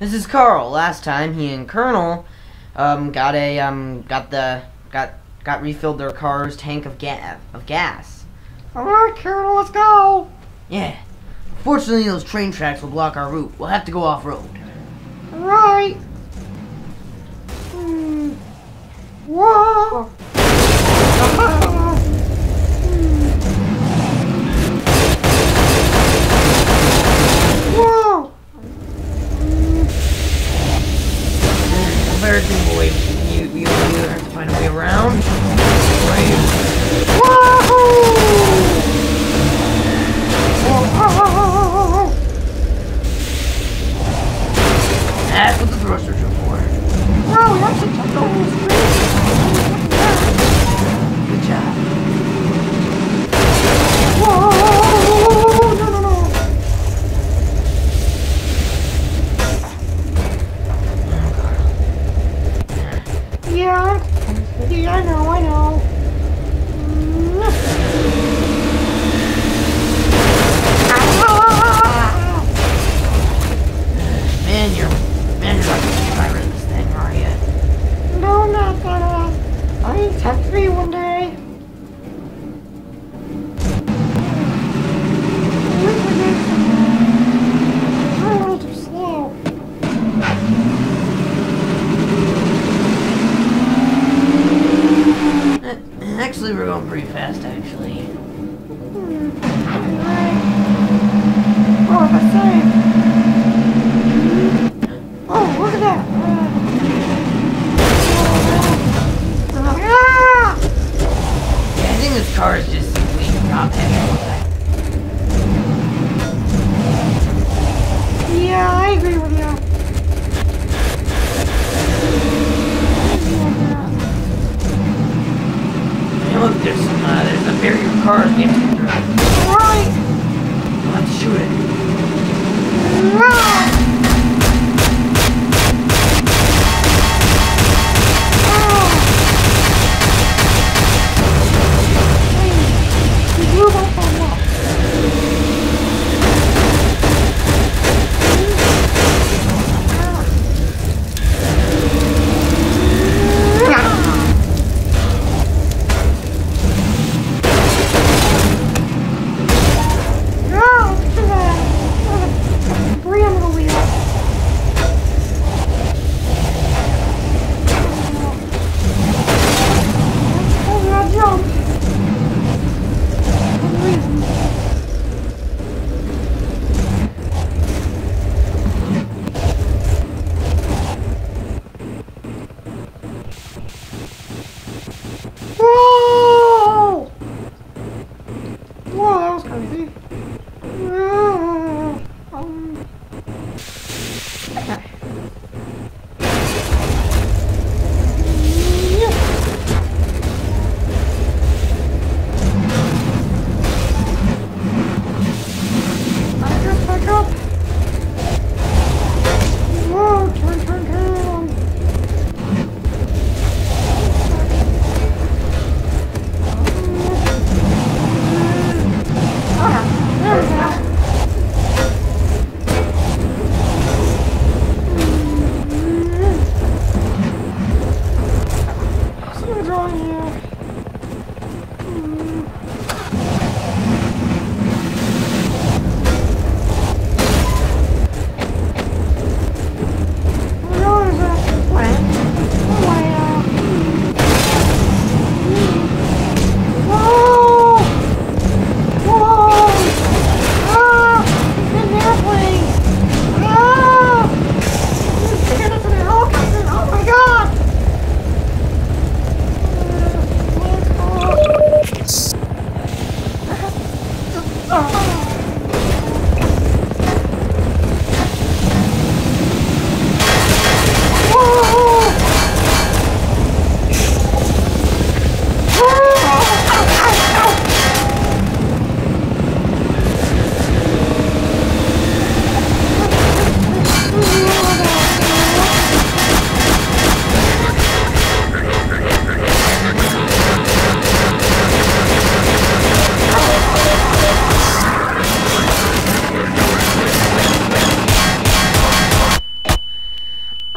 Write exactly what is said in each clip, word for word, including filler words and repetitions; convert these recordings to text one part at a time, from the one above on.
This is Carl. Last time he and Colonel um got a um got the got got refilled their car's tank of gas of gas. Alright, Colonel, let's go! Yeah. Fortunately, those train tracks will block our route. We'll have to go off-road. Alright. Hmm. Whoa! Ah. Hmm. Whoa! Embarrassing boy. You, you, you have to find a way around. Right. Whoa! Oh. That's what the thrusters are for. Wow, we actually jumped over the street. Good job. Whoa! No, no, no. Yeah. Yeah, I know, I know. Man, you're man, you're not the driver of this thing, are you? No, not that. I intend to be one day. I'm a little too slow. Actually, we're going pretty fast, actually. Hmm. Right. Oh, that's safe. Oh, look at that. Uh, ah! Yeah, I think this car is just simply top heavy. Yeah, I agree with you. Hey, look, there's some, uh, there's a barrier of cars we have to get through. Right. We'll have to shoot it. Ah!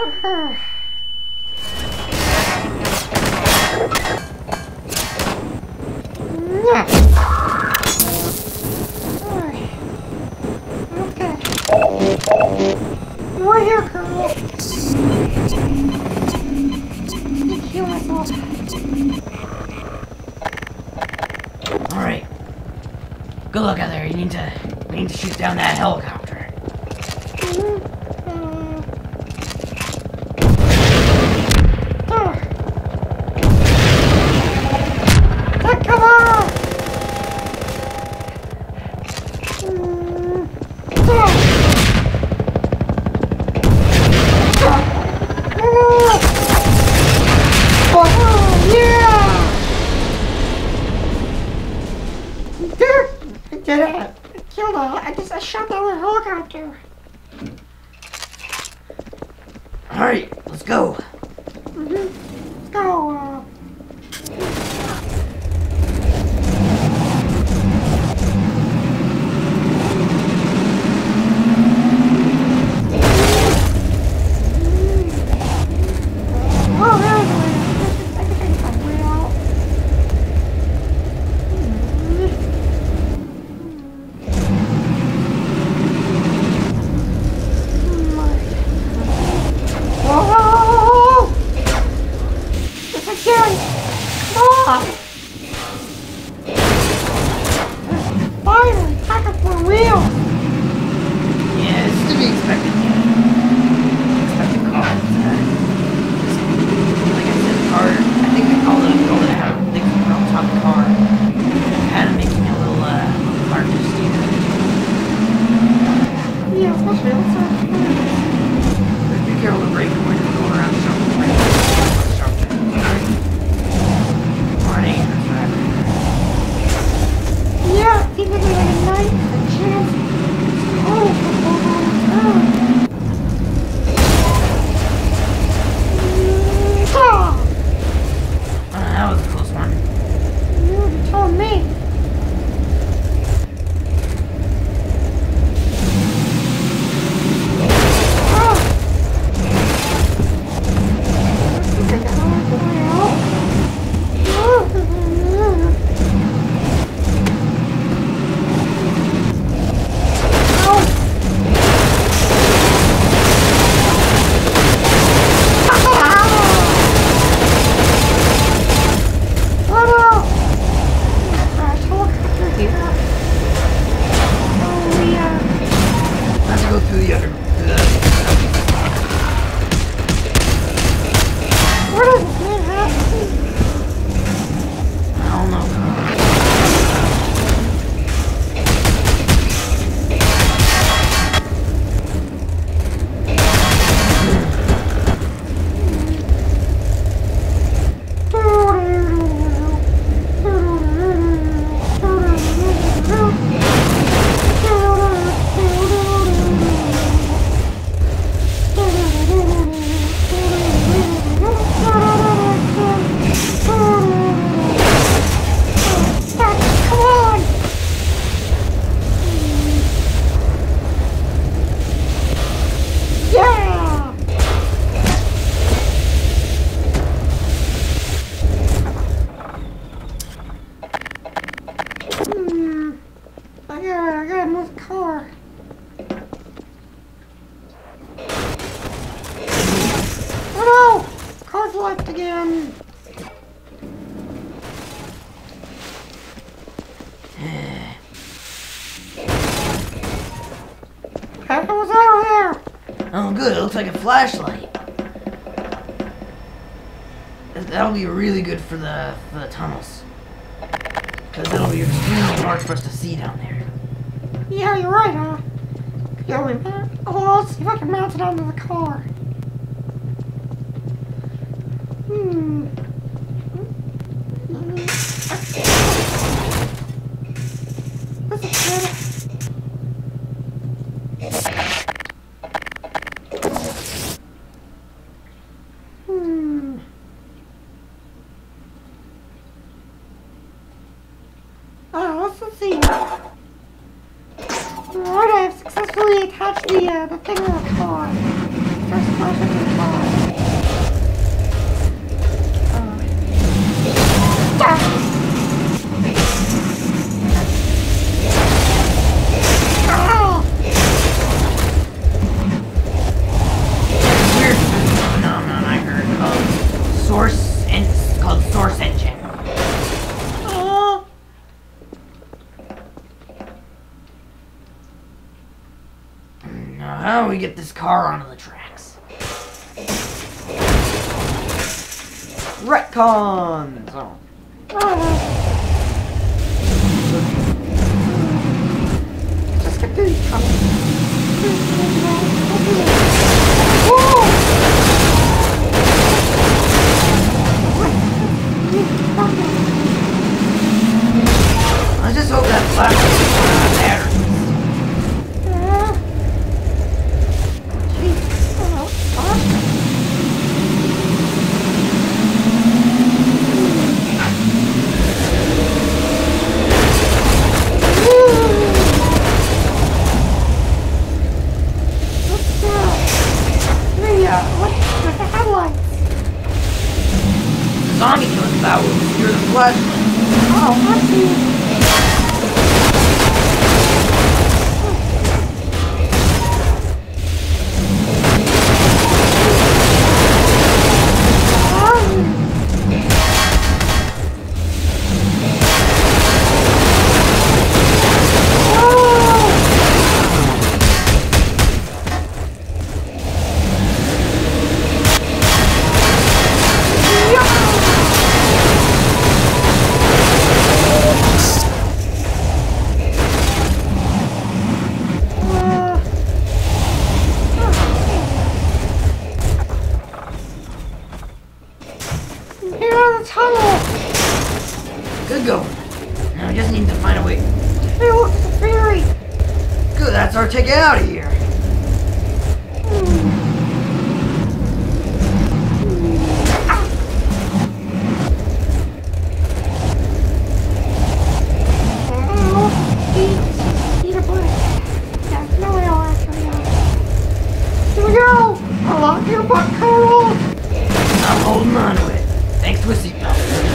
Okay. You're here, Colonel. Let me heal myself. Alright. Good luck out there. You need to we need to shoot down that helicopter. Mm-hmm. uh. Uh. Come on! Mm. Uh. Uh. Oh, yeah! There! I did it! I killed her! I just I shot down the helicopter! Alright, let's go. Mm-hmm. Let's go, uh... Oh, there's a way. I think I can find a way out. Whoa! It's a gun! Come on! Finally, back up for real! Yeah, this is to be expected. Expected car. Like I said, car. I think they call it call it out. They put it on top of the car. Kind of making it a little uh little hard to steer. Yeah, especially outside. Be careful to brake when you're going around the sharp turn. Sharp turn. Sorry. Or an anchor, whatever. Yeah, I think there's like a night, a chance. Oh, oh, oh. Uh, that was a close one. You told me. Let's go through the other. Through the, What is this happening? I don't know. Come on! Yeah! Hmm. I gotta, I gotta move the car. Oh no! Car's left again. What was over there? Oh, good. It looks like a flashlight. That'll be really good for the for the tunnels. Because it'll be extremely hard for us to see down there. Yeah, you're right, huh? Yeah, wait a minute. Oh, let's see if I can mount it onto the car. Hmm. This is good. Hmm. Oh, let's, let's see. Alright, I've successfully attached the, uh, the thing to the car. First How do we get this car onto the tracks? Retcons! Oh. Just get these I just hope that flashlight is not there. Zombie killing that will obscure the flashlight. Oh, I see. Good going. Now we just need to find a way. Hey, look, it's a ferry. Good, that's our ticket out of here. Here we go! Unlock your butt, Carl! I'm holding on to it. Thanks to a seatbelt.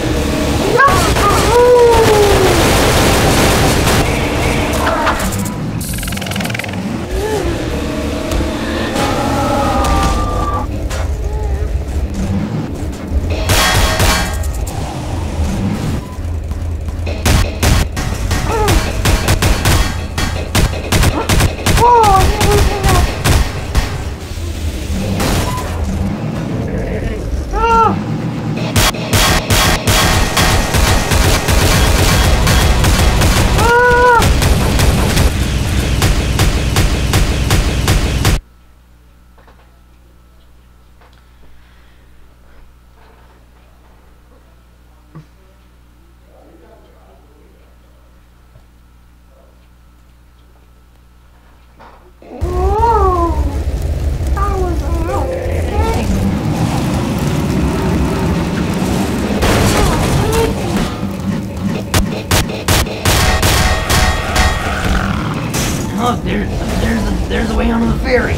Look, there's there's a, there's a way onto the ferry.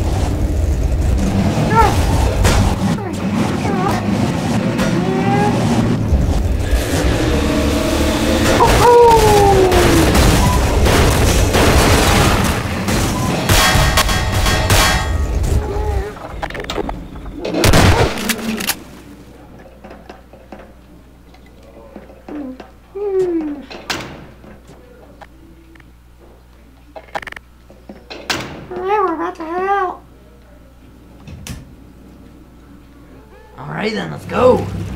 Alright then, let's go!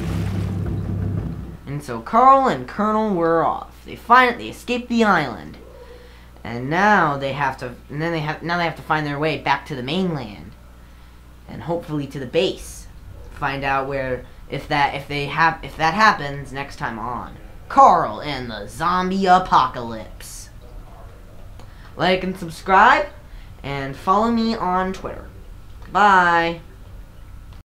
And so Carl and Colonel were off. They find they escaped the island. And now they have to and then they have now they have to find their way back to the mainland. And hopefully to the base. Find out where if that if they have if that happens next time on Carl and the Zombie Apocalypse. Like and subscribe and follow me on Twitter. Bye.